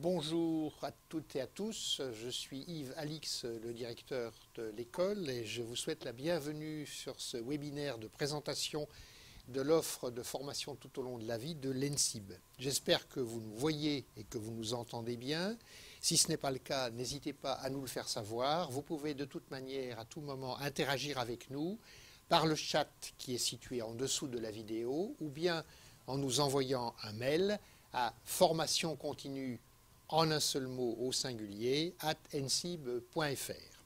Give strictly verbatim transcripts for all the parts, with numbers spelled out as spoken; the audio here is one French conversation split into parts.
Bonjour à toutes et à tous, je suis Yves Alix, le directeur de l'école, et je vous souhaite la bienvenue sur ce webinaire de présentation de l'offre de formation tout au long de la vie de l'E N S I B. J'espère que vous nous voyez et que vous nous entendez bien. Si ce n'est pas le cas, n'hésitez pas à nous le faire savoir. Vous pouvez de toute manière, à tout moment, interagir avec nous par le chat qui est situé en dessous de la vidéo ou bien en nous envoyant un mail à formation continue en un seul mot au singulier arobase n s i b point f r.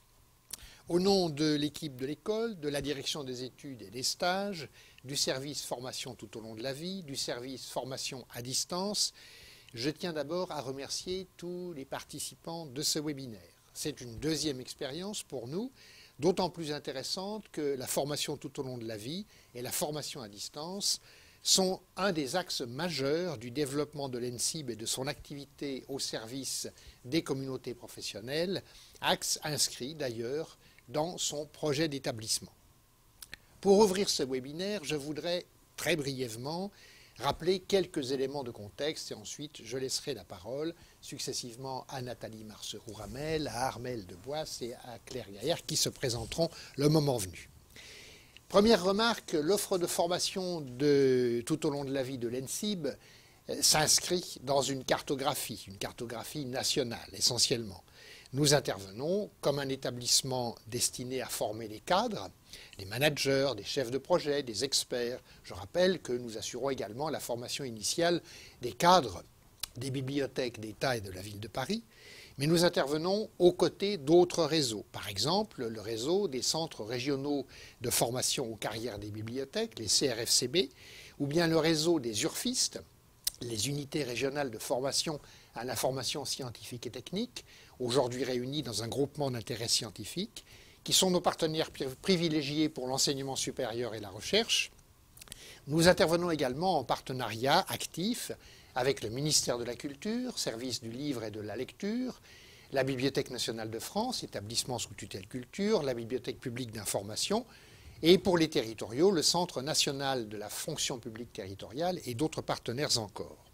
Au nom de l'équipe de l'école, de la direction des études et des stages, du service formation tout au long de la vie, du service formation à distance, je tiens d'abord à remercier tous les participants de ce webinaire. C'est une deuxième expérience pour nous, d'autant plus intéressante que la formation tout au long de la vie et la formation à distance sont un des axes majeurs du développement de l'E N S I B et de son activité au service des communautés professionnelles, axe inscrit d'ailleurs dans son projet d'établissement. Pour ouvrir ce webinaire, je voudrais très brièvement rappeler quelques éléments de contexte et ensuite je laisserai la parole successivement à Nathalie Marceau-Rouramel, à Armelle de Boisse et à Claire Gaillard qui se présenteront le moment venu. Première remarque, l'offre de formation de, tout au long de la vie de l'E N S I B euh, s'inscrit dans une cartographie, une cartographie nationale essentiellement. Nous intervenons comme un établissement destiné à former les cadres, des managers, des chefs de projet, des experts. Je rappelle que nous assurons également la formation initiale des cadres des bibliothèques d'État et de la ville de Paris. Mais nous intervenons aux côtés d'autres réseaux. Par exemple, le réseau des centres régionaux de formation aux carrières des bibliothèques, les C R F C B, ou bien le réseau des URFIST, les unités régionales de formation à l'information scientifique et technique, aujourd'hui réunis dans un groupement d'intérêt scientifique, qui sont nos partenaires privilégiés pour l'enseignement supérieur et la recherche. Nous intervenons également en partenariat actif avec le ministère de la Culture, service du livre et de la lecture, la Bibliothèque nationale de France, établissement sous tutelle culture, la Bibliothèque publique d'information, et pour les territoriaux, le Centre national de la fonction publique territoriale et d'autres partenaires encore.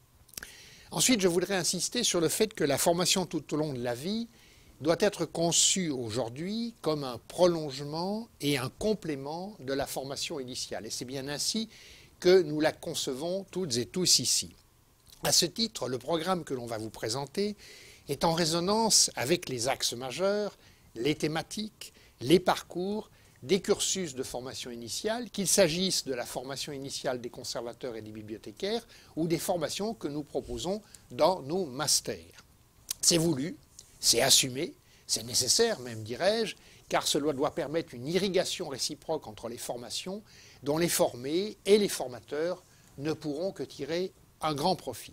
Ensuite, je voudrais insister sur le fait que la formation tout au long de la vie doit être conçue aujourd'hui comme un prolongement et un complément de la formation initiale. Et c'est bien ainsi que nous la concevons toutes et tous ici. À ce titre, le programme que l'on va vous présenter est en résonance avec les axes majeurs, les thématiques, les parcours des cursus de formation initiale, qu'il s'agisse de la formation initiale des conservateurs et des bibliothécaires ou des formations que nous proposons dans nos masters. C'est voulu, c'est assumé, c'est nécessaire même, dirais-je, car cela doit permettre une irrigation réciproque entre les formations dont les formés et les formateurs ne pourront que tirer un grand profit.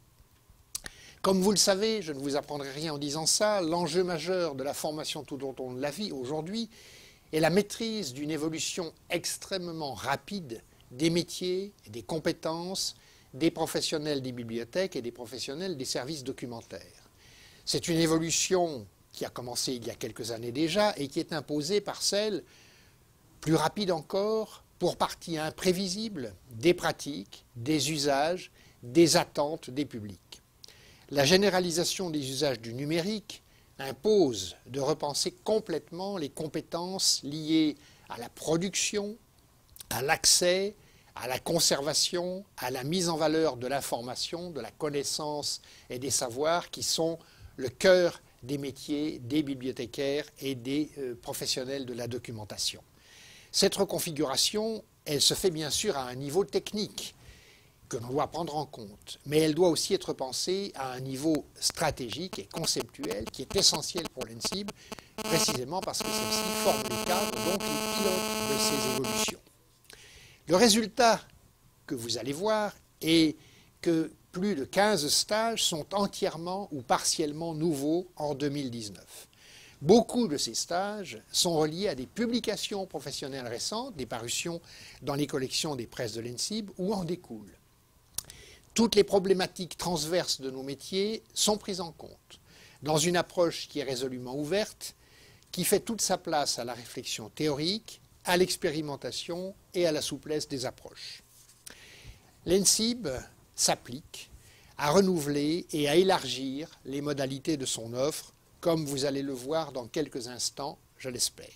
Comme vous le savez, je ne vous apprendrai rien en disant ça, l'enjeu majeur de la formation tout au long de la vie aujourd'hui est la maîtrise d'une évolution extrêmement rapide des métiers et des compétences des professionnels des bibliothèques et des professionnels des services documentaires. C'est une évolution qui a commencé il y a quelques années déjà et qui est imposée par celle, plus rapide encore, pour partie imprévisible, des pratiques, des usages, des attentes des publics. La généralisation des usages du numérique impose de repenser complètement les compétences liées à la production, à l'accès, à la conservation, à la mise en valeur de l'information, de la connaissance et des savoirs qui sont le cœur des métiers des bibliothécaires et des euh, professionnels de la documentation. Cette reconfiguration, elle se fait bien sûr à un niveau technique que l'on doit prendre en compte, mais elle doit aussi être pensée à un niveau stratégique et conceptuel qui est essentiel pour l'E N S I B, précisément parce que celle-ci forme les cadres, donc les pilotes de ces évolutions. Le résultat que vous allez voir est que plus de quinze stages sont entièrement ou partiellement nouveaux en deux mille dix-neuf. Beaucoup de ces stages sont reliés à des publications professionnelles récentes, des parutions dans les collections des presses de l'E N S I B ou en découlent. Toutes les problématiques transverses de nos métiers sont prises en compte, dans une approche qui est résolument ouverte, qui fait toute sa place à la réflexion théorique, à l'expérimentation et à la souplesse des approches. L'E N S I B s'applique à renouveler et à élargir les modalités de son offre, comme vous allez le voir dans quelques instants, je l'espère.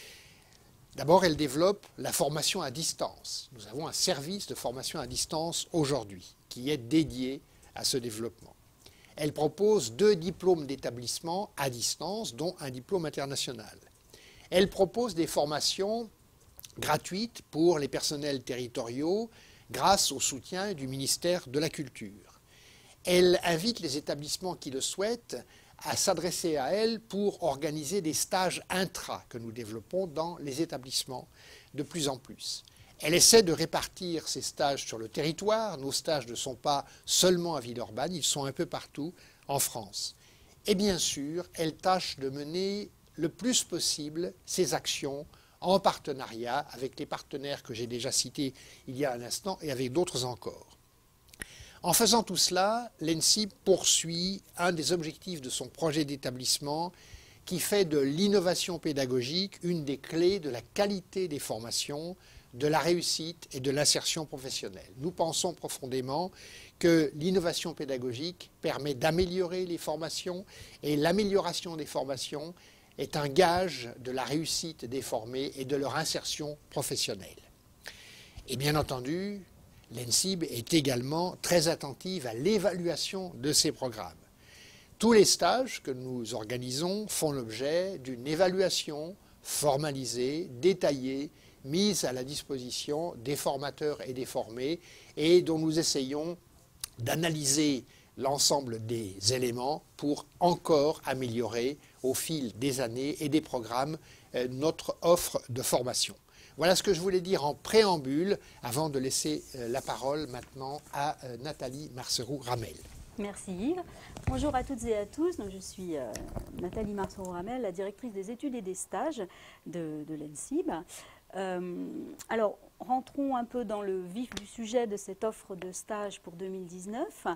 D'abord, elle développe la formation à distance. Nous avons un service de formation à distance aujourd'hui qui est dédié à ce développement. Elle propose deux diplômes d'établissement à distance, dont un diplôme international. Elle propose des formations gratuites pour les personnels territoriaux grâce au soutien du ministère de la Culture. Elle invite les établissements qui le souhaitent à s'adresser à elle pour organiser des stages intra que nous développons dans les établissements de plus en plus. Elle essaie de répartir ces stages sur le territoire. Nos stages ne sont pas seulement à Villeurbanne, ils sont un peu partout en France. Et bien sûr, elle tâche de mener le plus possible ces actions en partenariat avec les partenaires que j'ai déjà cités il y a un instant et avec d'autres encore. En faisant tout cela, l'E N S I B poursuit un des objectifs de son projet d'établissement qui fait de l'innovation pédagogique une des clés de la qualité des formations, de la réussite et de l'insertion professionnelle. Nous pensons profondément que l'innovation pédagogique permet d'améliorer les formations et l'amélioration des formations est un gage de la réussite des formés et de leur insertion professionnelle. Et bien entendu, l'E N S I B est également très attentive à l'évaluation de ces programmes. Tous les stages que nous organisons font l'objet d'une évaluation formalisée, détaillée, mise à la disposition des formateurs et des formés et dont nous essayons d'analyser l'ensemble des éléments pour encore améliorer au fil des années et des programmes euh, notre offre de formation. Voilà ce que je voulais dire en préambule avant de laisser euh, la parole maintenant à euh, Nathalie Marceroux-Ramel. Merci Yves. Bonjour à toutes et à tous. Donc, je suis euh, Nathalie Marceroux-Ramel, la directrice des études et des stages de, de l'E N S I B. Euh, alors, rentrons un peu dans le vif du sujet de cette offre de stage pour deux mille dix-neuf.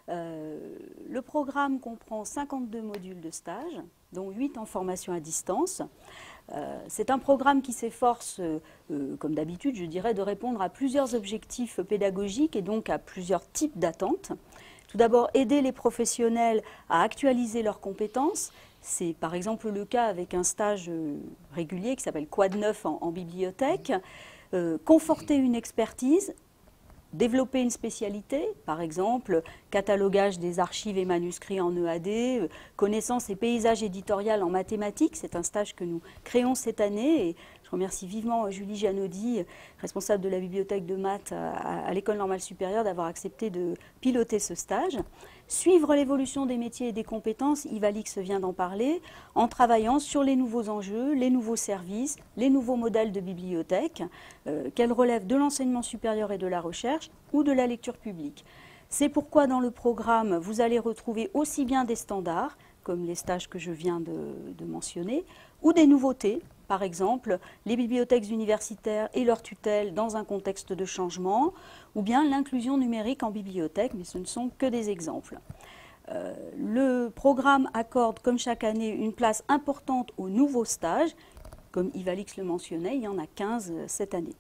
Euh, le programme comprend cinquante-deux modules de stage, dont huit en formation à distance. Euh, c'est un programme qui s'efforce, euh, euh, comme d'habitude, je dirais, de répondre à plusieurs objectifs pédagogiques et donc à plusieurs types d'attentes. Tout d'abord, aider les professionnels à actualiser leurs compétences. C'est par exemple le cas avec un stage euh, régulier qui s'appelle Quad neuf en, en bibliothèque. Euh, conforter une expertise, développer une spécialité, par exemple catalogage des archives et manuscrits en E A D, euh, connaissance et paysages éditorial en mathématiques. C'est un stage que nous créons cette année et je remercie vivement Julie Gianaudy, responsable de la bibliothèque de maths à, à l'École normale supérieure, d'avoir accepté de piloter ce stage. Suivre l'évolution des métiers et des compétences, Yves Alix vient d'en parler, en travaillant sur les nouveaux enjeux, les nouveaux services, les nouveaux modèles de bibliothèque, euh, qu'elles relèvent de l'enseignement supérieur et de la recherche ou de la lecture publique. C'est pourquoi dans le programme, vous allez retrouver aussi bien des standards, comme les stages que je viens de, de mentionner, ou des nouveautés, par exemple les bibliothèques universitaires et leurs tutelles dans un contexte de changement, ou bien l'inclusion numérique en bibliothèque, mais ce ne sont que des exemples. Euh, le programme accorde, comme chaque année, une place importante aux nouveaux stages. Comme Yves Alix le mentionnait, il y en a quinze cette année.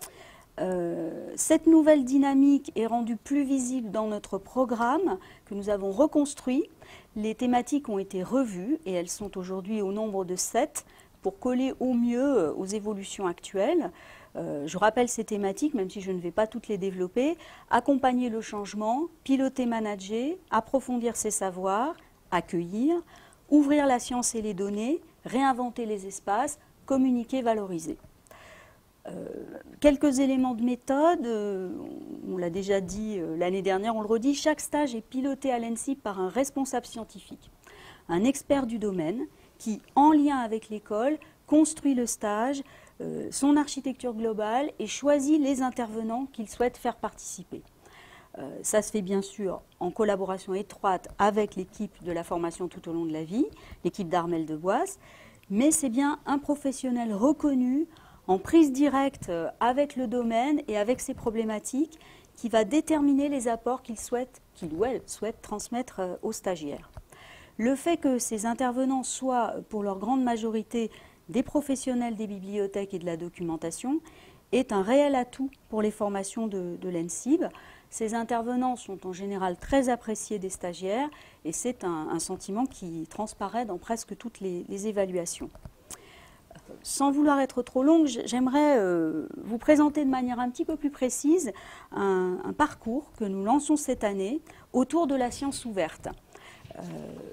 Euh, cette nouvelle dynamique est rendue plus visible dans notre programme que nous avons reconstruit. Les thématiques ont été revues et elles sont aujourd'hui au nombre de sept pour coller au mieux aux évolutions actuelles. Euh, je rappelle ces thématiques, même si je ne vais pas toutes les développer. Accompagner le changement, piloter, manager, approfondir ses savoirs, accueillir, ouvrir la science et les données, réinventer les espaces, communiquer, valoriser. Euh, quelques éléments de méthode, euh, on l'a déjà dit euh, l'année dernière, on le redit, chaque stage est piloté à l'E N S I B par un responsable scientifique, un expert du domaine qui, en lien avec l'école, construit le stage, euh, son architecture globale et choisit les intervenants qu'il souhaite faire participer. Euh, ça se fait bien sûr en collaboration étroite avec l'équipe de la formation tout au long de la vie, l'équipe d'Armel de Boisse, mais c'est bien un professionnel reconnu en prise directe avec le domaine et avec ses problématiques qui va déterminer les apports qu'il souhaite, qu'il ou elle souhaite transmettre aux stagiaires. Le fait que ces intervenants soient, pour leur grande majorité, des professionnels des bibliothèques et de la documentation est un réel atout pour les formations de, de l'E N S I B. Ces intervenants sont en général très appréciés des stagiaires et c'est un, un sentiment qui transparaît dans presque toutes les, les évaluations. Sans vouloir être trop longue, j'aimerais euh, vous présenter de manière un petit peu plus précise un, un parcours que nous lançons cette année autour de la science ouverte. Euh,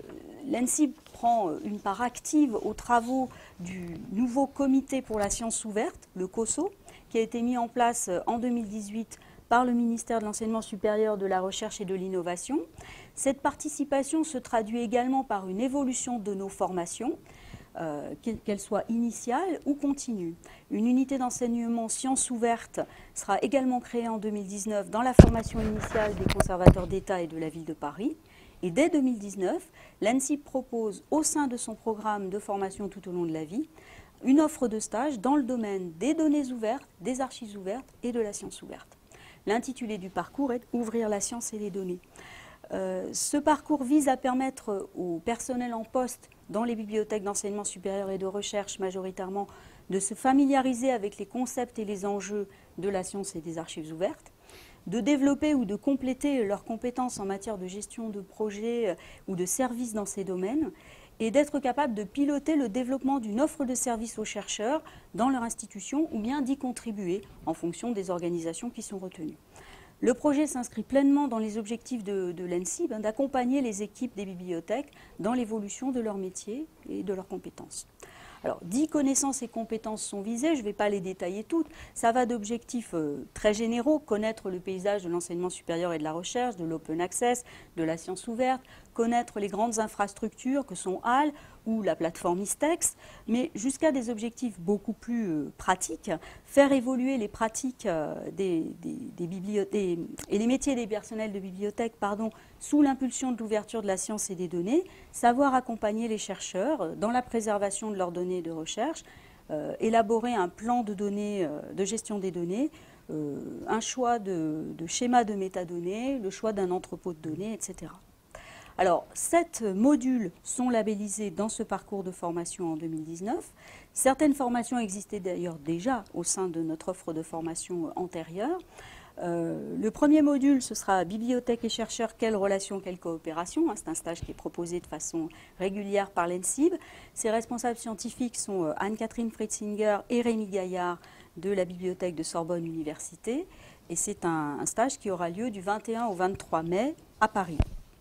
L'ENSIB prend une part active aux travaux du nouveau comité pour la science ouverte, le COSO, qui a été mis en place en deux mille dix-huit par le ministère de l'Enseignement supérieur, de la Recherche et de l'Innovation. Cette participation se traduit également par une évolution de nos formations, euh, qu'elles soient initiales ou continues. Une unité d'enseignement sciences ouvertes sera également créée en deux mille dix-neuf dans la formation initiale des conservateurs d'État et de la ville de Paris. Et dès deux mille dix-neuf, l'ENSIB propose au sein de son programme de formation tout au long de la vie une offre de stage dans le domaine des données ouvertes, des archives ouvertes et de la science ouverte. L'intitulé du parcours est « Ouvrir la science et les données ». Euh, ce parcours vise à permettre au personnel en poste dans les bibliothèques d'enseignement supérieur et de recherche majoritairement de se familiariser avec les concepts et les enjeux de la science et des archives ouvertes, de développer ou de compléter leurs compétences en matière de gestion de projets ou de services dans ces domaines, et d'être capable de piloter le développement d'une offre de services aux chercheurs dans leur institution ou bien d'y contribuer en fonction des organisations qui sont retenues. Le projet s'inscrit pleinement dans les objectifs de, de l'ENSIB hein, d'accompagner les équipes des bibliothèques dans l'évolution de leur métier et de leurs compétences. Alors, dix connaissances et compétences sont visées, je ne vais pas les détailler toutes. Ça va d'objectifs euh, très généraux, connaître le paysage de l'enseignement supérieur et de la recherche, de l'open access, de la science ouverte, connaître les grandes infrastructures que sont H A L ou la plateforme ISTEX, mais jusqu'à des objectifs beaucoup plus euh, pratiques, faire évoluer les pratiques euh, des, des, des bibliothèques et les métiers des personnels de bibliothèque pardon, sous l'impulsion de l'ouverture de la science et des données, savoir accompagner les chercheurs dans la préservation de leurs données de recherche, euh, élaborer un plan de, données, euh, de gestion des données, euh, un choix de, de schéma de métadonnées, le choix d'un entrepôt de données, et cetera. Alors, sept modules sont labellisés dans ce parcours de formation en deux mille dix-neuf. Certaines formations existaient d'ailleurs déjà au sein de notre offre de formation antérieure. Euh, le premier module, ce sera bibliothèque et chercheurs, quelle relation, quelle coopération. C'est un stage qui est proposé de façon régulière par l'ENSIB. Ses responsables scientifiques sont Anne-Catherine Fritzinger et Rémi Gaillard de la bibliothèque de Sorbonne Université. Et c'est un, un stage qui aura lieu du vingt et un au vingt-trois mai à Paris.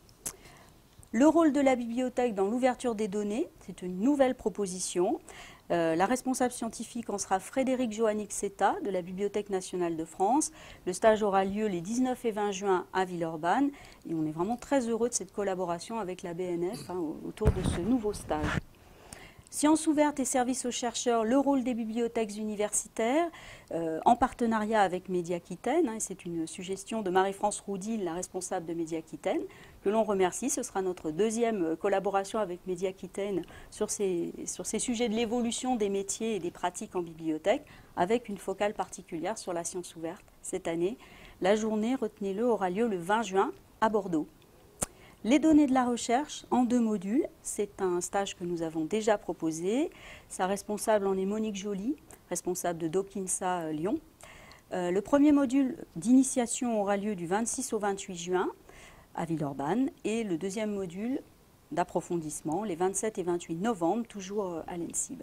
Le rôle de la bibliothèque dans l'ouverture des données, c'est une nouvelle proposition. Euh, la responsable scientifique en sera Frédéric Joannick Seta de la Bibliothèque nationale de France. Le stage aura lieu les dix-neuf et vingt juin à Villeurbanne et on est vraiment très heureux de cette collaboration avec la B N F hein, autour de ce nouveau stage. Sciences ouvertes et services aux chercheurs, le rôle des bibliothèques universitaires, euh, en partenariat avec Médiaquitaine. Hein, c'est une suggestion de Marie-France Roudil, la responsable de Médiaquitaine, que l'on remercie. Ce sera notre deuxième collaboration avec Médiaquitaine sur ces, sur ces sujets de l'évolution des métiers et des pratiques en bibliothèque, avec une focale particulière sur la science ouverte cette année. La journée, retenez-le, aura lieu le vingt juin à Bordeaux. Les données de la recherche en deux modules, c'est un stage que nous avons déjà proposé. Sa responsable en est Monique Joly, responsable de DOCINSA Lyon. Euh, le premier module d'initiation aura lieu du vingt-six au vingt-huit juin à Villeurbanne et le deuxième module d'approfondissement les vingt-sept et vingt-huit novembre, toujours à l'ENSIB.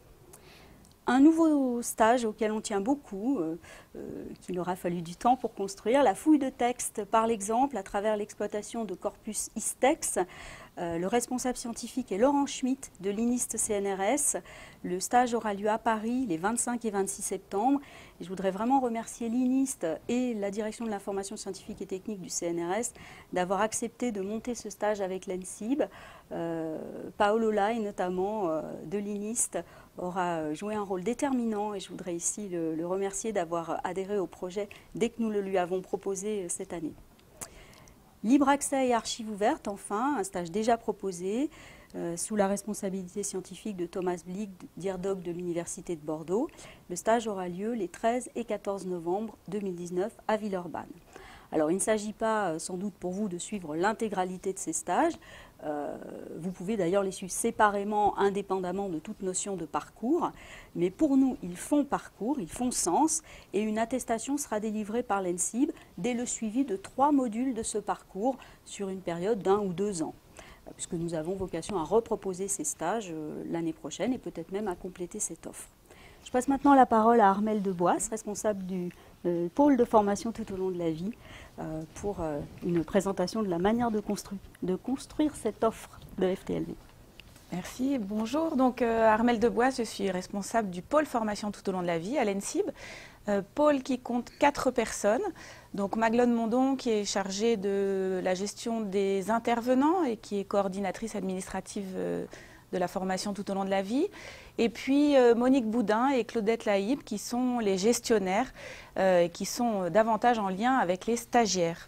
Un nouveau stage auquel on tient beaucoup, euh, euh, qu'il aura fallu du temps pour construire, la fouille de texte par l'exemple à travers l'exploitation de corpus ISTEX. Euh, le responsable scientifique est Laurent Schmitt de l'INIST C N R S. Le stage aura lieu à Paris les vingt-cinq et vingt-six septembre. Et je voudrais vraiment remercier l'INIST et la direction de l'information scientifique et technique du C N R S d'avoir accepté de monter ce stage avec l'ENSIB. Euh, Paolo Lai, notamment euh, de l'INIST, aura joué un rôle déterminant et je voudrais ici le, le remercier d'avoir adhéré au projet dès que nous le lui avons proposé cette année. Libre accès et archives ouvertes, enfin, un stage déjà proposé euh, sous la responsabilité scientifique de Thomas Blick, D I R D O C de l'Université de Bordeaux. Le stage aura lieu les treize et quatorze novembre deux mille dix-neuf à Villeurbanne. Alors, il ne s'agit pas, sans doute pour vous, de suivre l'intégralité de ces stages. Euh, vous pouvez d'ailleurs les suivre séparément, indépendamment de toute notion de parcours. Mais pour nous, ils font parcours, ils font sens. Et une attestation sera délivrée par l'E N S I B dès le suivi de trois modules de ce parcours sur une période d'un ou deux ans. Puisque nous avons vocation à reproposer ces stages euh, l'année prochaine et peut-être même à compléter cette offre. Je passe maintenant la parole à Armelle Debois, responsable du euh, pôle de formation tout au long de la vie, euh, pour euh, une présentation de la manière de, constru de construire cette offre de F T L V. Merci, bonjour. Donc euh, Armelle Debois, je suis responsable du pôle formation tout au long de la vie à l'E N S I B. Euh, pôle qui compte quatre personnes. Donc Maglone Mondon qui est chargée de la gestion des intervenants et qui est coordinatrice administrative euh, de la formation tout au long de la vie. Et puis euh, Monique Boudin et Claudette Laïb qui sont les gestionnaires euh, et qui sont davantage en lien avec les stagiaires.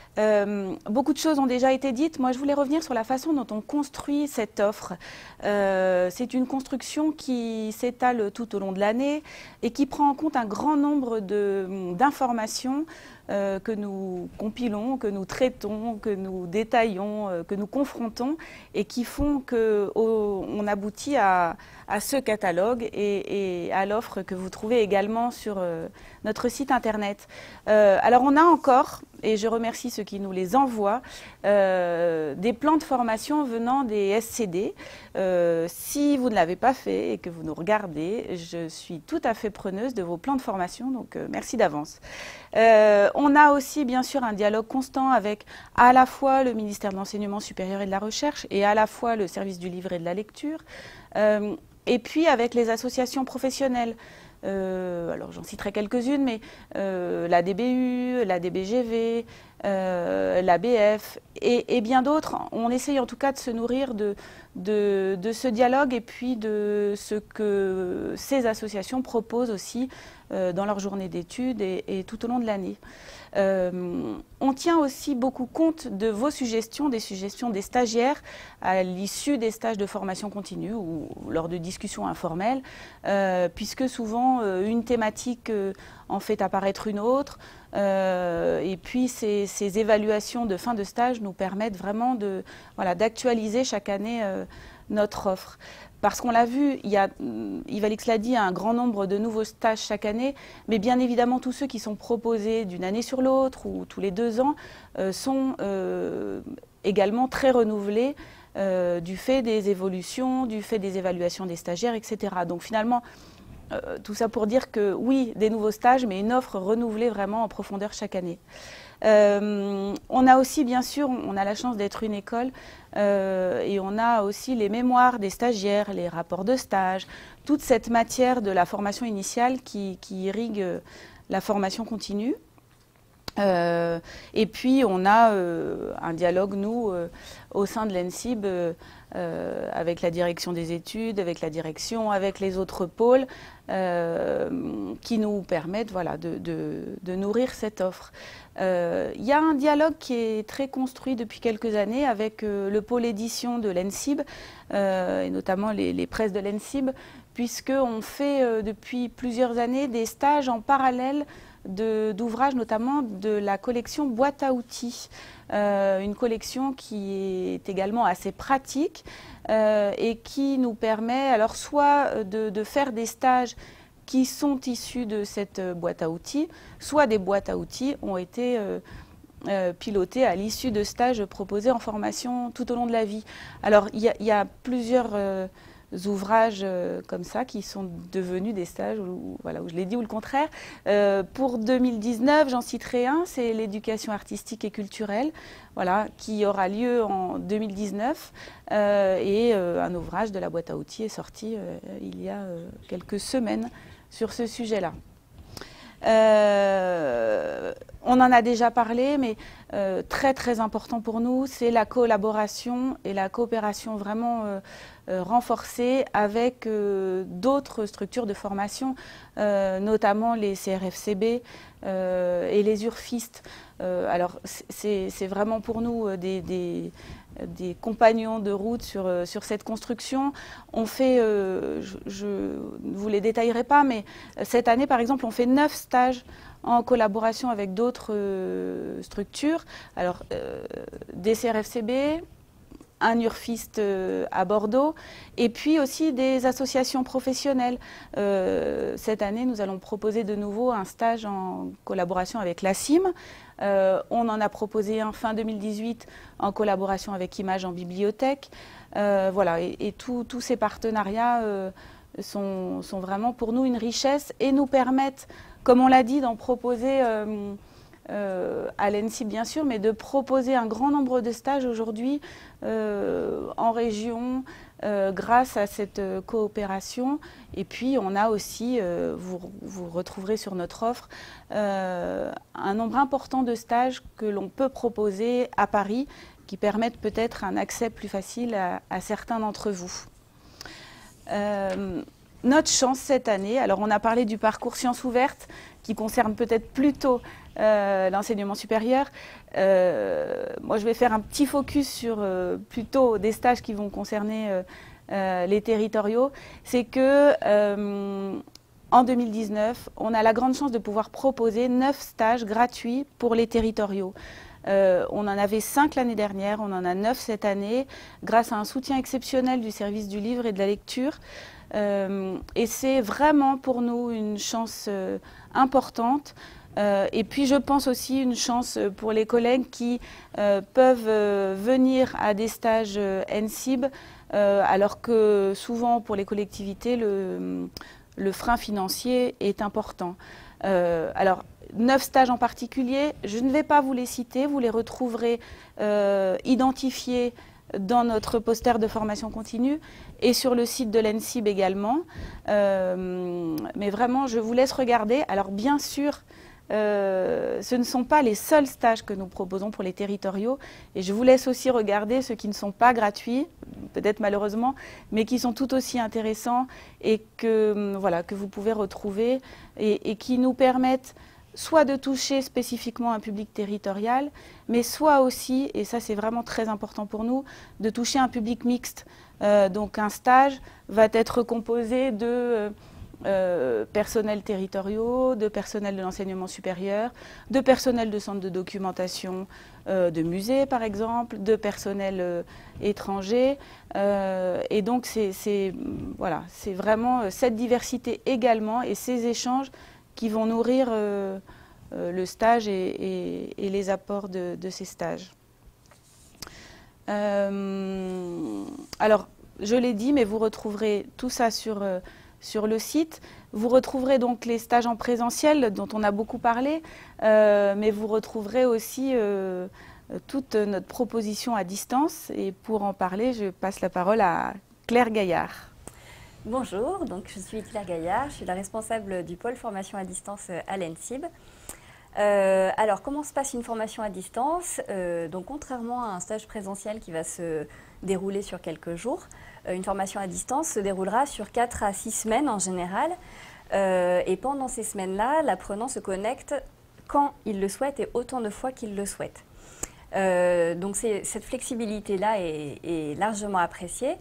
Euh, beaucoup de choses ont déjà été dites. Moi, je voulais revenir sur la façon dont on construit cette offre. Euh, c'est une construction qui s'étale tout au long de l'année et qui prend en compte un grand nombre d'informations euh, que nous compilons, que nous traitons, que nous détaillons, euh, que nous confrontons et qui font qu'on aboutit à, à ce catalogue et, et à l'offre que vous trouvez également sur euh, notre site internet. Euh, alors, on a encore, et je remercie ceux qui nous les envoient, euh, des plans de formation venant des S C D. Euh, si vous ne l'avez pas fait et que vous nous regardez, je suis tout à fait preneuse de vos plans de formation, donc euh, merci d'avance. Euh, on a aussi bien sûr un dialogue constant avec à la fois le ministère de l'Enseignement supérieur et de la Recherche et à la fois le service du livre et de la lecture, euh, et puis avec les associations professionnelles. Euh, alors j'en citerai quelques-unes, mais euh, la D B U, la D B G V, euh, l'A B F et, et bien d'autres. On essaye en tout cas de se nourrir de, de, de ce dialogue et puis de ce que ces associations proposent aussi euh, dans leur journée d'études et, et tout au long de l'année. Euh, on tient aussi beaucoup compte de vos suggestions, des suggestions des stagiaires à l'issue des stages de formation continue ou lors de discussions informelles, euh, puisque souvent euh, une thématique euh, en fait apparaître une autre, euh, et puis ces, ces évaluations de fin de stage nous permettent vraiment de, voilà, d'actualiser chaque année euh, notre offre. Parce qu'on l'a vu, il y a, Yves Alix l'a dit, un grand nombre de nouveaux stages chaque année, mais bien évidemment tous ceux qui sont proposés d'une année sur l'autre ou tous les deux ans euh, sont euh, également très renouvelés euh, du fait des évolutions, du fait des évaluations des stagiaires, et cetera. Donc finalement, euh, tout ça pour dire que oui, des nouveaux stages, mais une offre renouvelée vraiment en profondeur chaque année. Euh, on a aussi, bien sûr, on a la chance d'être une école euh, et on a aussi les mémoires des stagiaires, les rapports de stage, toute cette matière de la formation initiale qui, qui irrigue la formation continue. Euh, et puis, on a euh, un dialogue, nous, euh, au sein de l'E N S I B, euh, euh, avec la direction des études, avec la direction, avec les autres pôles, euh, qui nous permettent voilà, de, de, de nourrir cette offre. Il euh, y a un dialogue qui est très construit depuis quelques années avec euh, le pôle édition de l'E N S I B, euh, et notamment les, les presses de l'E N S I B, puisqu'on fait euh, depuis plusieurs années des stages en parallèle d'ouvrages, notamment de la collection boîte à outils, euh, une collection qui est également assez pratique euh, et qui nous permet alors soit de, de faire des stages qui sont issus de cette boîte à outils, soit des boîtes à outils ont été euh, euh, pilotées à l'issue de stages proposés en formation tout au long de la vie. Alors il y, y a plusieurs euh, ouvrages euh, comme ça qui sont devenus des stages où, voilà, où je l'ai dit ou le contraire. Euh, pour deux mille dix-neuf, j'en citerai un, c'est l'éducation artistique et culturelle, voilà, qui aura lieu en deux mille dix-neuf euh, et euh, un ouvrage de la boîte à outils est sorti euh, il y a euh, quelques semaines sur ce sujet-là. Euh, on en a déjà parlé, mais euh, très très important pour nous, c'est la collaboration et la coopération vraiment euh, euh, renforcée avec euh, d'autres structures de formation, euh, notamment les C R F C B euh, et les URFIST. Euh, alors c'est vraiment pour nous des, des des compagnons de route sur, sur cette construction. On fait, euh, je ne vous les détaillerai pas, mais cette année, par exemple, on fait neuf stages en collaboration avec d'autres euh, structures. Alors, euh, des C R F C B, un urfiste euh, à Bordeaux, et puis aussi des associations professionnelles. Euh, cette année, nous allons proposer de nouveau un stage en collaboration avec l'A C I M. Euh, on en a proposé un fin deux mille dix-huit en collaboration avec Images en bibliothèque. Euh, voilà, et, et tous ces partenariats euh, sont, sont vraiment pour nous une richesse et nous permettent, comme on l'a dit, d'en proposer euh, euh, à l'E N S I B bien sûr, mais de proposer un grand nombre de stages aujourd'hui euh, en région euh, grâce à cette euh, coopération. Et puis on a aussi, euh, vous, vous retrouverez sur notre offre, euh, un nombre important de stages que l'on peut proposer à Paris qui permettent peut-être un accès plus facile à, à certains d'entre vous. Euh, notre chance cette année, alors on a parlé du parcours Sciences Ouvertes qui concerne peut-être plutôt euh, l'enseignement supérieur. Euh, moi je vais faire un petit focus sur euh, plutôt des stages qui vont concerner euh, euh, les territoriaux. C'est que euh, en deux mille dix-neuf, on a la grande chance de pouvoir proposer neuf stages gratuits pour les territoriaux. Euh, on en avait cinq l'année dernière, on en a neuf cette année, grâce à un soutien exceptionnel du service du livre et de la lecture. Euh, et c'est vraiment pour nous une chance euh, importante. Euh, et puis je pense aussi une chance pour les collègues qui euh, peuvent euh, venir à des stages euh, N S I B, euh, alors que souvent pour les collectivités, le, le frein financier est important. Euh, alors, neuf stages en particulier, je ne vais pas vous les citer, vous les retrouverez euh, identifiés dans notre poster de formation continue et sur le site de l'E N S I B également. Euh, mais vraiment, je vous laisse regarder. Alors bien sûr, euh, ce ne sont pas les seuls stages que nous proposons pour les territoriaux et je vous laisse aussi regarder ceux qui ne sont pas gratuits, peut-être malheureusement, mais qui sont tout aussi intéressants et que, voilà, que vous pouvez retrouver et, et qui nous permettent soit de toucher spécifiquement un public territorial, mais soit aussi, et ça c'est vraiment très important pour nous, de toucher un public mixte. Euh, donc un stage va être composé de euh, personnels territoriaux, de personnels de l'enseignement supérieur, de personnels de centres de documentation, euh, de musées par exemple, de personnels euh, étrangers. Euh, et donc c'est voilà, c'est vraiment cette diversité également et ces échanges qui vont nourrir euh, euh, le stage et, et, et les apports de, de ces stages. Euh, alors, je l'ai dit, mais vous retrouverez tout ça sur, euh, sur le site. Vous retrouverez donc les stages en présentiel dont on a beaucoup parlé, euh, mais vous retrouverez aussi euh, toute notre proposition à distance. Et pour en parler, je passe la parole à Claire Gaillard. Bonjour, donc je suis Claire Gaillard, je suis la responsable du pôle formation à distance à l'E N S I B. Euh, alors, comment se passe une formation à distance? euh, Donc, contrairement à un stage présentiel qui va se dérouler sur quelques jours, euh, une formation à distance se déroulera sur quatre à six semaines en général. Euh, et pendant ces semaines-là, l'apprenant se connecte quand il le souhaite et autant de fois qu'il le souhaite. Euh, donc, cette flexibilité-là est, est largement appréciée.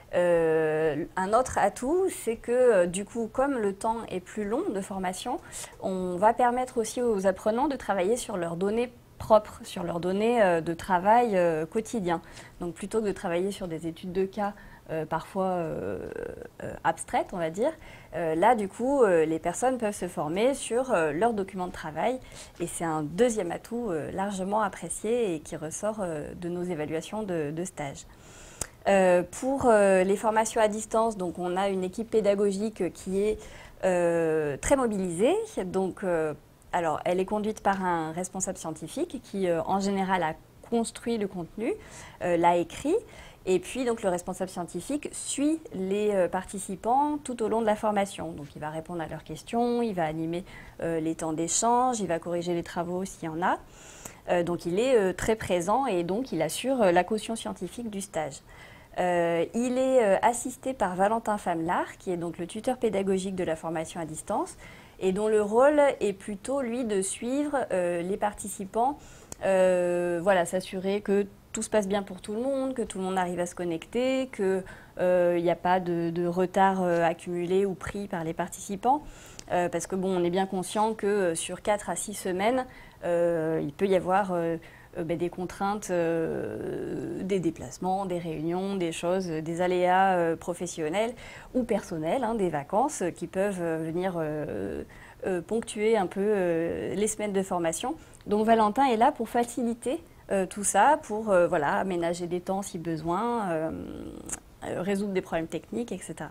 Euh, un autre atout, c'est que euh, du coup, comme le temps est plus long de formation, on va permettre aussi aux apprenants de travailler sur leurs données propres, sur leurs données euh, de travail euh, quotidien. Donc plutôt que de travailler sur des études de cas euh, parfois euh, euh, abstraites, on va dire, euh, là du coup, euh, les personnes peuvent se former sur euh, leurs documents de travail et c'est un deuxième atout euh, largement apprécié et qui ressort euh, de nos évaluations de, de stage. Euh, pour euh, les formations à distance, donc on a une équipe pédagogique qui est euh, très mobilisée. Donc, euh, alors, elle est conduite par un responsable scientifique qui, euh, en général, a construit le contenu, euh, l'a écrit. Et puis, donc, le responsable scientifique suit les euh, participants tout au long de la formation. Donc, il va répondre à leurs questions, il va animer euh, les temps d'échange, il va corriger les travaux s'il y en a. Euh, donc, il est euh, très présent et donc, il assure euh, la caution scientifique du stage. Euh, il est euh, assisté par Valentin Famelard, qui est donc le tuteur pédagogique de la formation à distance, et dont le rôle est plutôt, lui, de suivre euh, les participants, euh, voilà, s'assurer que tout se passe bien pour tout le monde, que tout le monde arrive à se connecter, qu'il euh, n'y a pas de, de retard euh, accumulé ou pris par les participants, euh, parce que bon, on est bien conscient que euh, sur quatre à six semaines, euh, il peut y avoir... Euh, euh, ben, des contraintes, euh, des déplacements, des réunions, des choses, des aléas euh, professionnels ou personnels, hein, des vacances euh, qui peuvent euh, venir euh, euh, ponctuer un peu euh, les semaines de formation. Donc Valentin est là pour faciliter euh, tout ça, pour euh, voilà, aménager des temps si besoin, euh, résoudre des problèmes techniques, et cetera.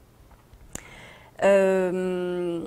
Euh,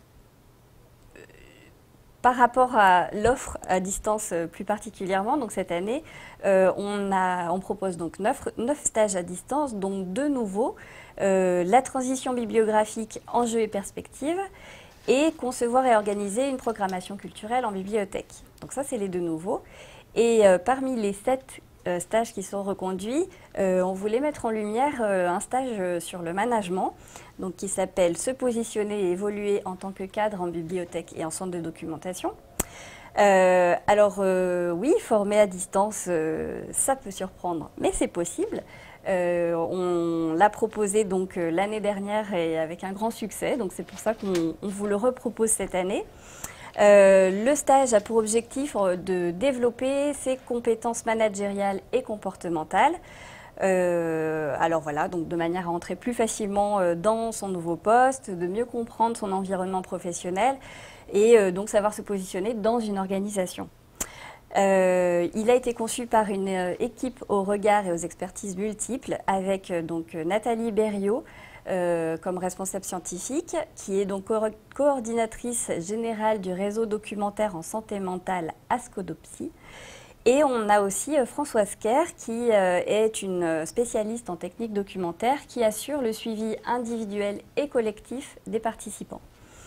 Par rapport à l'offre à distance plus particulièrement, donc cette année, euh, on, a, on propose donc neuf, neuf stages à distance, dont deux nouveaux, euh, la transition bibliographique, enjeux et perspectives, et concevoir et organiser une programmation culturelle en bibliothèque. Donc ça, c'est les deux nouveaux. Et euh, parmi les sept euh, stages qui sont reconduits, euh, on voulait mettre en lumière euh, un stage sur le management, donc qui s'appelle « Se positionner et évoluer en tant que cadre en bibliothèque et en centre de documentation ». Euh, alors euh, oui, former à distance, euh, ça peut surprendre, mais c'est possible. Euh, on l'a proposé donc euh, l'année dernière et avec un grand succès, donc c'est pour ça qu'on vous le repropose cette année. Euh, le stage a pour objectif de développer ses compétences managériales et comportementales. Euh, alors voilà, donc de manière à entrer plus facilement euh, dans son nouveau poste, de mieux comprendre son environnement professionnel et euh, donc savoir se positionner dans une organisation. Euh, il a été conçu par une euh, équipe au regard et aux expertises multiples avec euh, donc Nathalie Berriot euh, comme responsable scientifique, qui est donc co coordinatrice générale du réseau documentaire en santé mentale Ascodopsie. Et on a aussi euh, Françoise Kerr, qui euh, est une spécialiste en technique documentaire, qui assure le suivi individuel et collectif des participants.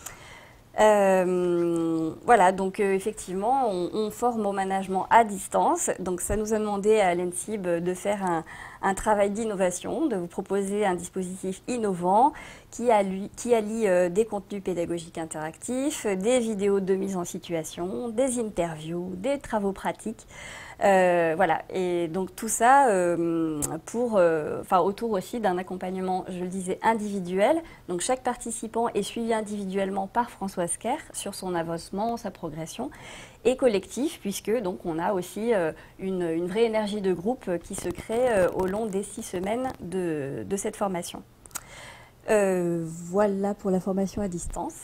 Euh, voilà, donc euh, effectivement, on, on forme au management à distance. Donc ça nous a demandé à l'ENSIB de faire un, un travail d'innovation, de vous proposer un dispositif innovant qui, allie, qui allie euh, des contenus pédagogiques interactifs, des vidéos de mise en situation, des interviews, des travaux pratiques. Euh, voilà, et donc tout ça euh, pour, euh, enfin, autour aussi d'un accompagnement, je le disais, individuel. Donc chaque participant est suivi individuellement par Françoise Kerr sur son avancement, sa progression, et collectif, puisque donc on a aussi euh, une, une vraie énergie de groupe qui se crée euh, au long des six semaines de, de cette formation. Euh, voilà pour la formation à distance.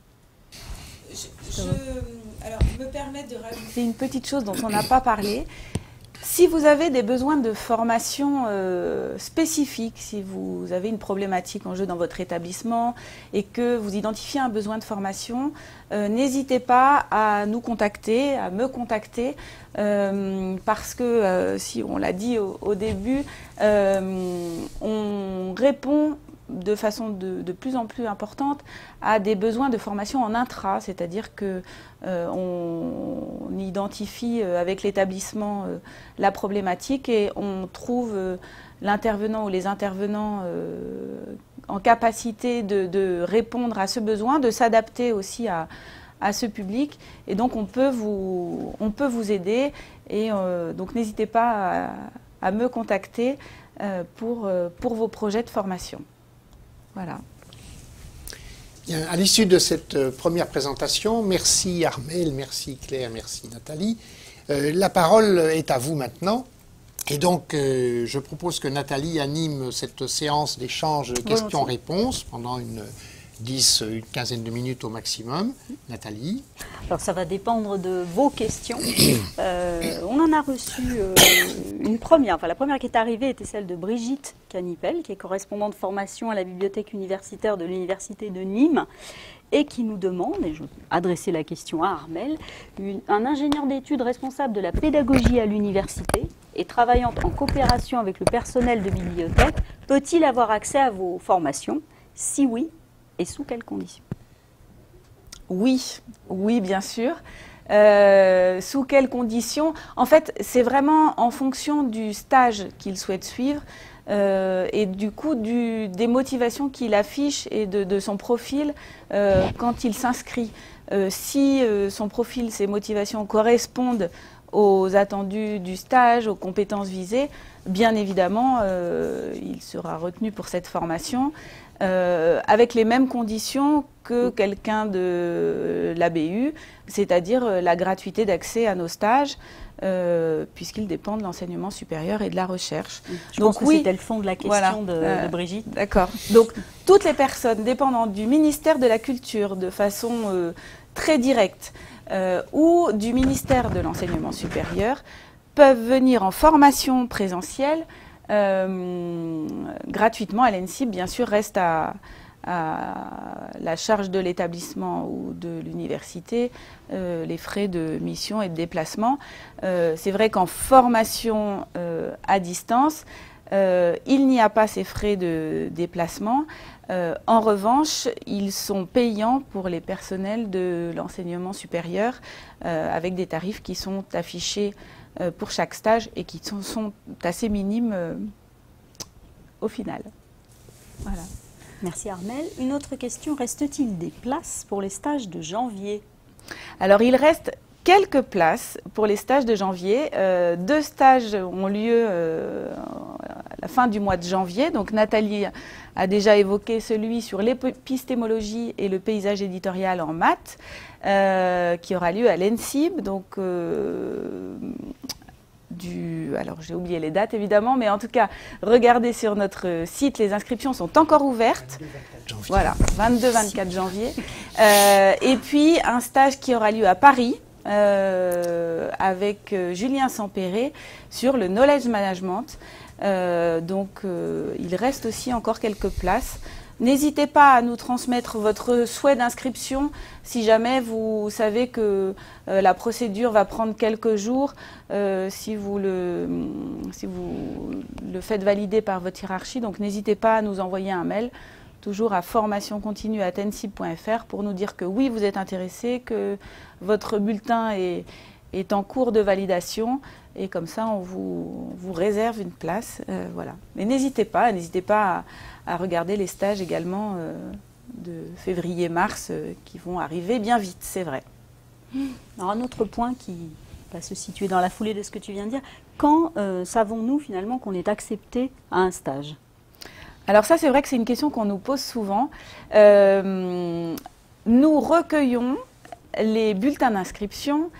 Je, je, alors, me permettre de rajouter une petite chose dont on n'a pas parlé. Si vous avez des besoins de formation euh, spécifiques, si vous avez une problématique en jeu dans votre établissement et que vous identifiez un besoin de formation, euh, n'hésitez pas à nous contacter, à me contacter, euh, parce que, euh, si on l'a dit au, au début, euh, on répond de façon de, de plus en plus importante à des besoins de formation en intra, c'est-à-dire que euh, on, on identifie euh, avec l'établissement euh, la problématique et on trouve euh, l'intervenant ou les intervenants euh, en capacité de, de répondre à ce besoin, de s'adapter aussi à, à ce public, et donc on peut vous, on peut vous aider, et euh, donc n'hésitez pas à, à me contacter euh, pour, euh, pour vos projets de formation. Voilà. Bien, à l'issue de cette euh, première présentation, merci Armelle, merci Claire, merci Nathalie. Euh, la parole est à vous maintenant. Et donc, euh, je propose que Nathalie anime cette séance d'échange questions-réponses pendant une dix, une quinzaine de minutes au maximum. Nathalie. Alors, ça va dépendre de vos questions. Euh, on en a reçu euh, une première. Enfin, la première qui est arrivée était celle de Brigitte Canipel, qui est correspondante de formation à la bibliothèque universitaire de l'Université de Nîmes, et qui nous demande, et je vais adresser la question à Armelle, une, un ingénieur d'études responsable de la pédagogie à l'université et travaillant en coopération avec le personnel de bibliothèque, peut-il avoir accès à vos formations? Si oui, et sous quelles conditions? Oui, oui, bien sûr. Euh, sous quelles conditions? En fait, c'est vraiment en fonction du stage qu'il souhaite suivre euh, et du coup du, des motivations qu'il affiche et de, de son profil euh, quand il s'inscrit. Euh, si euh, son profil, ses motivations correspondent aux attendus du stage, aux compétences visées, bien évidemment, euh, il sera retenu pour cette formation. Euh, avec les mêmes conditions que quelqu'un de l'A B U, c'est-à-dire la gratuité d'accès à nos stages, euh, puisqu'ils dépendent de l'enseignement supérieur et de la recherche. Je Donc pense que oui, c'était le fond de la question voilà, de, euh, de Brigitte. D'accord. Donc toutes les personnes dépendant du ministère de la Culture de façon euh, très directe euh, ou du ministère de l'Enseignement supérieur peuvent venir en formation présentielle euh, gratuitement. À l'E N S I B, bien sûr, reste à, à la charge de l'établissement ou de l'université euh, les frais de mission et de déplacement. Euh, c'est vrai qu'en formation euh, à distance, euh, il n'y a pas ces frais de déplacement. Euh, en revanche, ils sont payants pour les personnels de l'enseignement supérieur euh, avec des tarifs qui sont affichés euh, pour chaque stage et qui sont, sont assez minimes euh, au final. Voilà. Merci Armelle. Une autre question, reste-t-il des places pour les stages de janvier? Alors il reste quelques places pour les stages de janvier. Euh, deux stages ont lieu euh, à la fin du mois de janvier. Donc Nathalie a déjà évoqué celui sur l'épistémologie et le paysage éditorial en maths, euh, qui aura lieu à l'E N S I B. Donc, euh, du, alors j'ai oublié les dates évidemment, mais en tout cas, regardez sur notre site, les inscriptions sont encore ouvertes. Voilà, vingt-deux vingt-quatre janvier. Euh, et puis un stage qui aura lieu à Paris, Euh, avec euh, Julien Sampéré sur le knowledge management. Euh, donc euh, il reste aussi encore quelques places. N'hésitez pas à nous transmettre votre souhait d'inscription si jamais vous savez que euh, la procédure va prendre quelques jours. Euh, si vous le, si vous le faites valider par votre hiérarchie, donc n'hésitez pas à nous envoyer un mail, toujours à formation continue arobase ensib point f r, pour nous dire que oui, vous êtes intéressé, que votre bulletin est, est en cours de validation, et comme ça, on vous, vous réserve une place. Euh, voilà. Mais n'hésitez pas, n'hésitez pas à, à regarder les stages également euh, de février-mars euh, qui vont arriver bien vite, c'est vrai. Alors un autre point qui va se situer dans la foulée de ce que tu viens de dire, quand euh, savons-nous finalement qu'on est accepté à un stage ? Alors ça, c'est vrai que c'est une question qu'on nous pose souvent. Euh, nous recueillons les bulletins d'inscription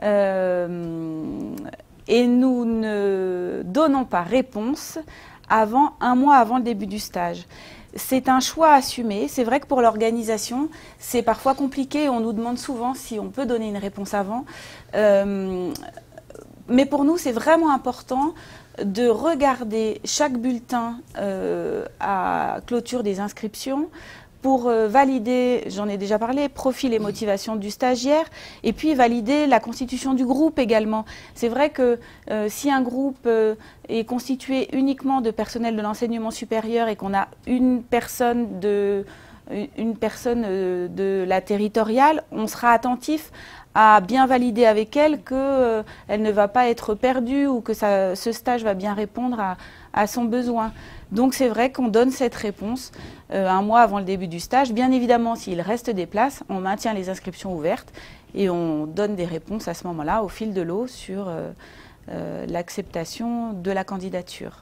euh, et nous ne donnons pas réponse avant un mois avant le début du stage. C'est un choix assumé. C'est vrai que pour l'organisation, c'est parfois compliqué. On nous demande souvent si on peut donner une réponse avant. Euh, mais pour nous, c'est vraiment important de regarder chaque bulletin euh, à clôture des inscriptions pour euh, valider, j'en ai déjà parlé, profil et motivation du stagiaire, et puis valider la constitution du groupe également. C'est vrai que euh, si un groupe euh, est constitué uniquement de personnel de l'enseignement supérieur et qu'on a une personne de, une personne euh, de la territoriale, on sera attentif à bien valider avec elle qu'elle euh, ne va pas être perdue ou que ça, ce stage va bien répondre à, à son besoin. Donc c'est vrai qu'on donne cette réponse euh, un mois avant le début du stage. Bien évidemment, s'il reste des places, on maintient les inscriptions ouvertes et on donne des réponses à ce moment-là au fil de l'eau sur euh, euh, l'acceptation de la candidature.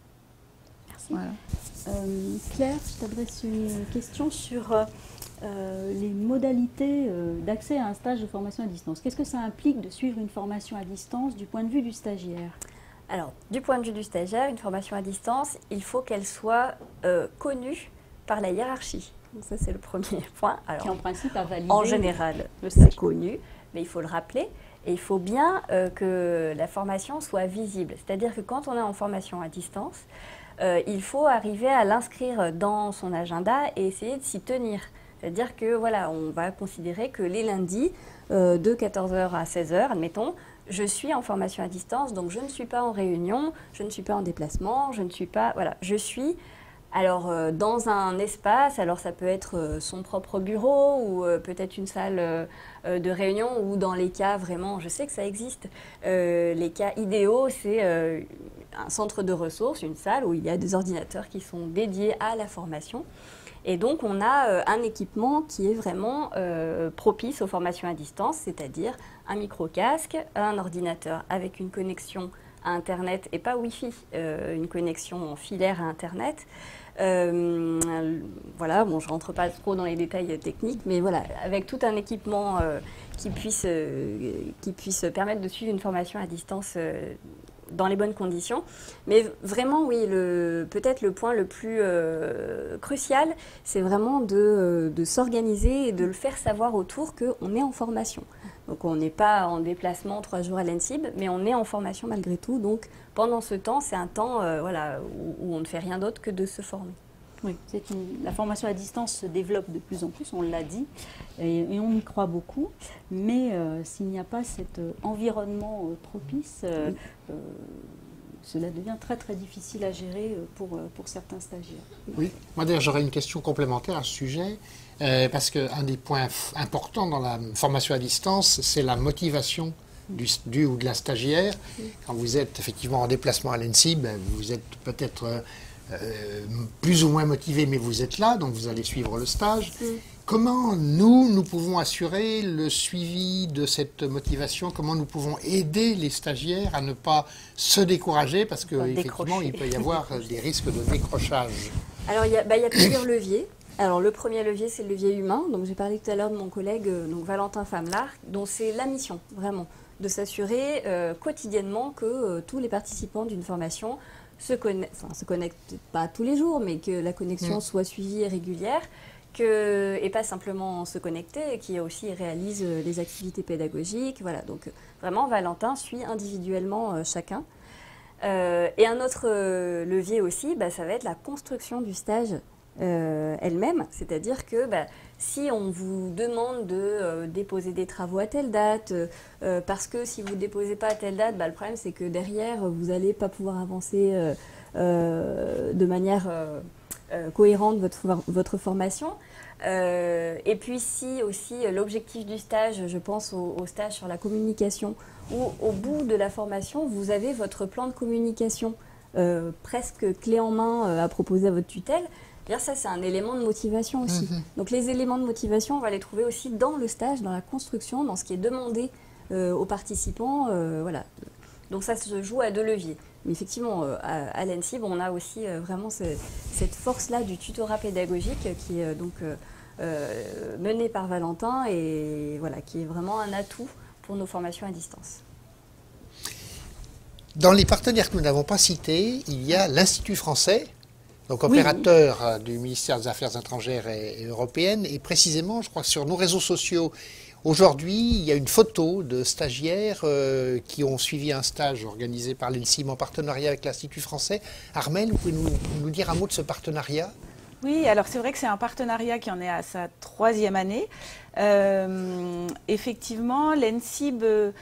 Merci. Voilà. Euh, Claire, je t'adresse une question sur euh, Euh, les modalités euh, d'accès à un stage de formation à distance. Qu'est-ce que ça implique de suivre une formation à distance du point de vue du stagiaire? Alors, du point de vue du stagiaire, une formation à distance, il faut qu'elle soit euh, connue par la hiérarchie. Donc ça, c'est le premier point. Alors, qui en principe a validé. En général, le stage. C'est connu, mais il faut le rappeler. Et il faut bien euh, que la formation soit visible. C'est-à-dire que quand on est en formation à distance, euh, il faut arriver à l'inscrire dans son agenda et essayer de s'y tenir. C'est-à-dire que voilà, on va considérer que les lundis, euh, de quatorze heures à seize heures, admettons, je suis en formation à distance, donc je ne suis pas en réunion, je ne suis pas en déplacement, je ne suis pas... Voilà, je suis alors euh, dans un espace, alors ça peut être euh, son propre bureau ou euh, peut-être une salle euh, de réunion, ou dans les cas vraiment, je sais que ça existe, euh, les cas idéaux, c'est euh, un centre de ressources, une salle où il y a des ordinateurs qui sont dédiés à la formation. Et donc, on a euh, un équipement qui est vraiment euh, propice aux formations à distance, c'est-à-dire un micro-casque, un ordinateur avec une connexion à Internet, et pas Wi-Fi, euh, une connexion filaire à Internet. Euh, voilà, bon, je ne rentre pas trop dans les détails techniques, mais voilà, avec tout un équipement euh, qui puisse, euh, qui puisse permettre de suivre une formation à distance euh, dans les bonnes conditions. Mais vraiment, oui, peut-être le point le plus euh, crucial, c'est vraiment de, de s'organiser et de le faire savoir autour qu'on est en formation. Donc on n'est pas en déplacement trois jours à l'ENSIB, mais on est en formation malgré tout. Donc pendant ce temps, c'est un temps euh, voilà, où, où on ne fait rien d'autre que de se former. Oui, une, la formation à distance se développe de plus en plus, on l'a dit, et, et on y croit beaucoup. Mais euh, s'il n'y a pas cet euh, environnement euh, propice, euh, oui. euh, cela devient très très difficile à gérer pour, pour certains stagiaires. Oui, moi d'ailleurs j'aurais une question complémentaire à ce sujet, euh, parce qu'un des points importants dans la formation à distance, c'est la motivation du, du ou de la stagiaire. Oui. Quand vous êtes effectivement en déplacement à l'ENSIB, vous êtes peut-être... Euh, Euh, plus ou moins motivé, mais vous êtes là, donc vous allez suivre le stage. Mm. Comment nous, nous pouvons assurer le suivi de cette motivation? Comment nous pouvons aider les stagiaires à ne pas se décourager? Parce qu'effectivement, il peut y avoir des risques de décrochage. Alors, il y a, bah, il y a plusieurs leviers. Alors, le premier levier, c'est le levier humain. Donc, j'ai parlé tout à l'heure de mon collègue donc Valentin Famelard, dont c'est la mission, vraiment, de s'assurer euh, quotidiennement que euh, tous les participants d'une formation se connectent, enfin, se connectent pas tous les jours, mais que la connexion mmh. soit suivie et régulière, que, et pas simplement se connecter, et qui aussi réalise les activités pédagogiques. Voilà, donc vraiment, Valentin suit individuellement euh, chacun. Euh, et un autre euh, levier aussi, bah, ça va être la construction du stage euh, elle-même, c'est-à-dire que bah, si on vous demande de euh, déposer des travaux à telle date, euh, parce que si vous ne déposez pas à telle date, bah, le problème c'est que derrière, vous n'allez pas pouvoir avancer euh, euh, de manière euh, euh, cohérente votre, votre formation. Euh, et puis si aussi l'objectif du stage, je pense au, au stage sur la communication, où au bout de la formation, vous avez votre plan de communication euh, presque clé en main euh, à proposer à votre tutelle. Ça, c'est un élément de motivation aussi. Mmh. Donc, les éléments de motivation, on va les trouver aussi dans le stage, dans la construction, dans ce qui est demandé euh, aux participants. Euh, voilà. Donc, ça se joue à deux leviers. Mais effectivement, euh, à, à l'ENSIB, on a aussi euh, vraiment ce, cette force-là du tutorat pédagogique qui est euh, donc euh, euh, menée par Valentin et voilà, qui est vraiment un atout pour nos formations à distance. Dans les partenaires que nous n'avons pas cités, il y a l'Institut français, donc opérateur oui. du ministère des Affaires étrangères et, et européennes. Et précisément, je crois que sur nos réseaux sociaux, aujourd'hui, il y a une photo de stagiaires euh, qui ont suivi un stage organisé par l'ENSIB en partenariat avec l'Institut français. Armelle, vous pouvez nous, nous dire un mot de ce partenariat? Oui, alors c'est vrai que c'est un partenariat qui en est à sa troisième année. Euh, effectivement, l'ENSIB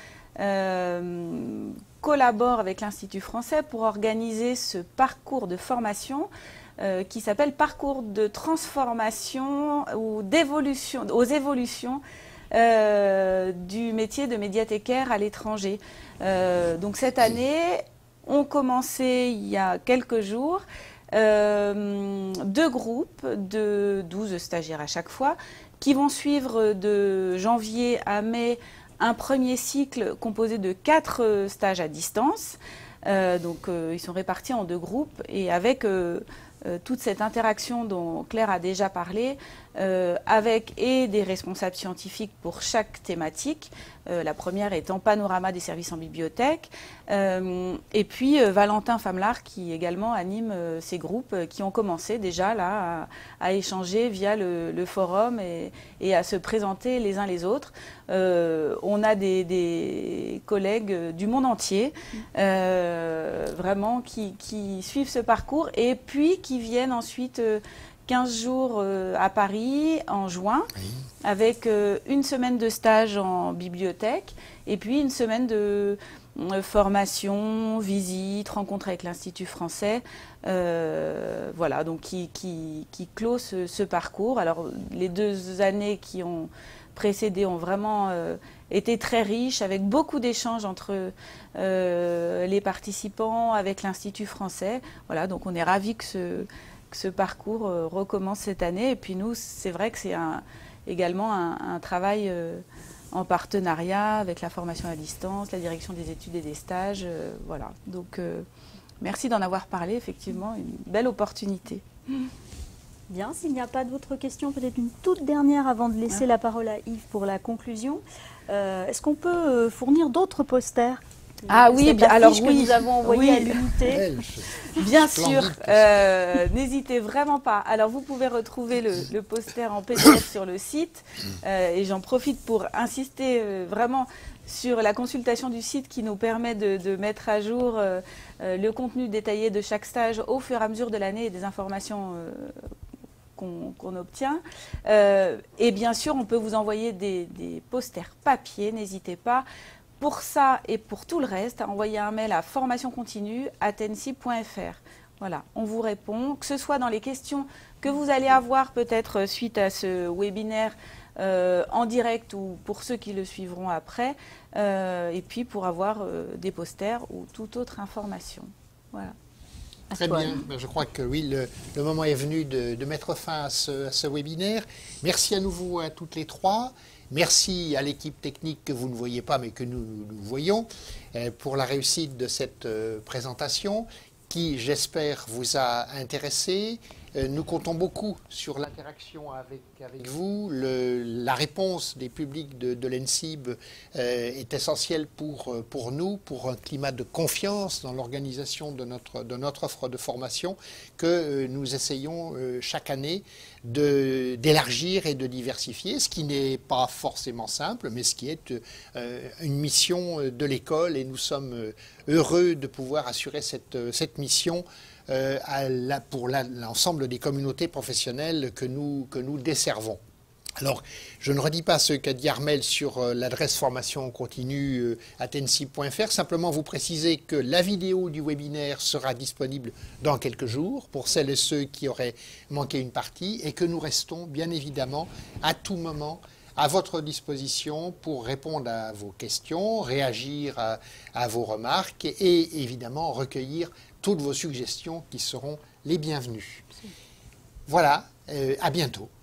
euh, collabore avec l'Institut français pour organiser ce parcours de formation euh, qui s'appelle Parcours de transformation ou d'évolution, aux évolutions euh, du métier de médiathécaire à l'étranger. Euh, donc cette année, on commençait il y a quelques jours euh, deux groupes de douze stagiaires à chaque fois qui vont suivre de janvier à mai un premier cycle composé de quatre stages à distance. Euh, donc euh, ils sont répartis en deux groupes et avec euh, euh, toute cette interaction dont Claire a déjà parlé, euh, avec et des responsables scientifiques pour chaque thématique, euh, la première étant Panorama des services en bibliothèque, euh, et puis euh, Valentin Famelard qui également anime euh, ces groupes euh, qui ont commencé déjà là à, à échanger via le, le forum et, et à se présenter les uns les autres. Euh, on a des, des collègues du monde entier euh, vraiment qui, qui suivent ce parcours et puis qui viennent ensuite euh, quinze jours euh, à Paris en juin oui. avec euh, une semaine de stage en bibliothèque et puis une semaine de euh, formation, visite, rencontre avec l'Institut français. Euh, voilà, donc qui, qui, qui clôt ce, ce parcours. Alors les deux années qui ont précédé ont vraiment euh, été très riches, avec beaucoup d'échanges entre euh, les participants, avec l'Institut français. Voilà, donc on est ravis que ce, que ce parcours euh, recommence cette année. Et puis nous, c'est vrai que c'est un, également un, un travail euh, en partenariat avec la formation à distance, la direction des études et des stages. Euh, voilà, donc euh, merci d'en avoir parlé, effectivement, une belle opportunité. Bien, s'il n'y a pas d'autres questions, peut-être une toute dernière avant de laisser ah. la parole à Yves pour la conclusion. Euh, Est-ce qu'on peut fournir d'autres posters? Ah oui, bien, alors oui, que nous avons envoyé oui. à l'unité. Bien sûr, euh, n'hésitez vraiment pas. Alors vous pouvez retrouver le, le poster en P D F sur le site euh, et j'en profite pour insister euh, vraiment sur la consultation du site qui nous permet de, de mettre à jour euh, euh, le contenu détaillé de chaque stage au fur et à mesure de l'année et des informations euh, qu'on qu'on obtient. Euh, et bien sûr, on peut vous envoyer des, des posters papier, n'hésitez pas. Pour ça et pour tout le reste, envoyez un mail à formation continue arobase ensib point f r. Voilà, on vous répond, que ce soit dans les questions que vous allez avoir peut-être suite à ce webinaire euh, en direct ou pour ceux qui le suivront après, euh, et puis pour avoir euh, des posters ou toute autre information. Voilà. Très bien, je crois que oui, le, le moment est venu de, de mettre fin à ce, à ce webinaire. Merci à nouveau à toutes les trois. Merci à l'équipe technique que vous ne voyez pas mais que nous, nous, nous voyons euh, pour la réussite de cette euh, présentation qui, j'espère, vous a intéressé. Euh, nous comptons beaucoup sur l'interaction avec, avec vous. Le, la réponse des publics de, de l'Ensib euh, est essentielle pour, pour nous, pour un climat de confiance dans l'organisation de notre, de notre offre de formation que euh, nous essayons euh, chaque année d'élargir et de diversifier, ce qui n'est pas forcément simple, mais ce qui est euh, une mission de l'école et nous sommes heureux de pouvoir assurer cette, cette mission euh, à la, pour l'ensemble des communautés professionnelles que nous, que nous desservons. Alors, je ne redis pas ce qu'a dit Armel sur euh, l'adresse formation continue euh, arobase ensib point f r, simplement vous préciser que la vidéo du webinaire sera disponible dans quelques jours pour celles et ceux qui auraient manqué une partie et que nous restons bien évidemment à tout moment à votre disposition pour répondre à vos questions, réagir à, à vos remarques et évidemment recueillir toutes vos suggestions qui seront les bienvenues. Voilà, euh, à bientôt.